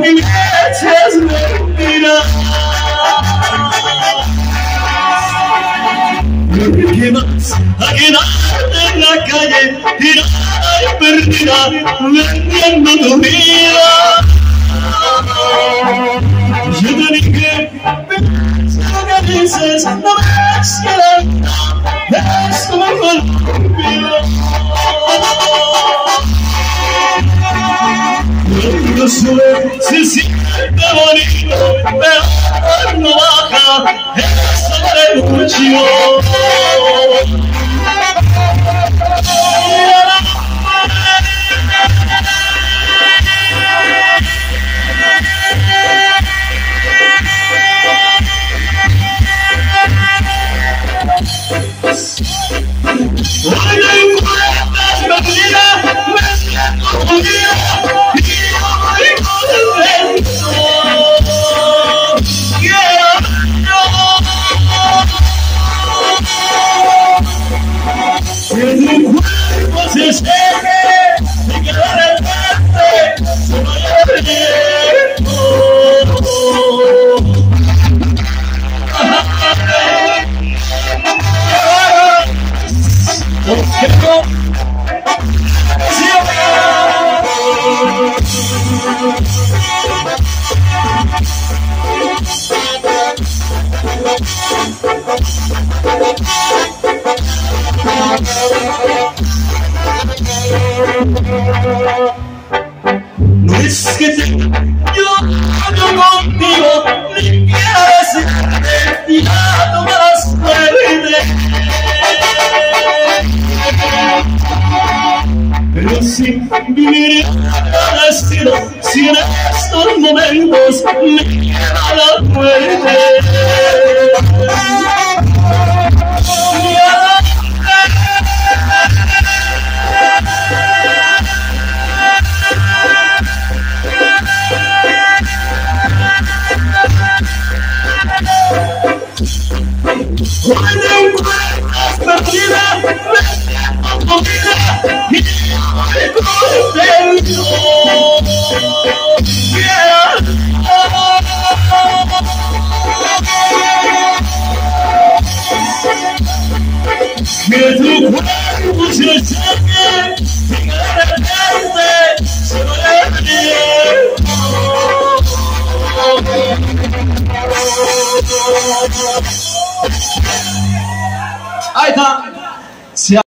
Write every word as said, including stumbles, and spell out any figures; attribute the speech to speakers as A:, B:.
A: mi leche es mentira. ¿Qué más? A quedarte en la calle, tirada y perdida, vendiendo tu vida. Yo te dije, lo que dices, no ves que la vida es como Colombia. Cuando sube se siente bonito, pero no baja, eso vale mucho. Hoy no encuentras perdida, me siento jodida y yo voy con el viento. Quiero yo que tu cuerpo se seque y que de repente se vaya perdiendo. No es que te yo, yo contigo ni quiero decirte ya no más fuerte, pero si viviré cada destino, si en estos momentos me queda la muerte. Cuando encuentras perdida, me siento comida y yo voy contento. Que tu cuerpo se seque y que de repente se vaya perdiendo. Ahí está.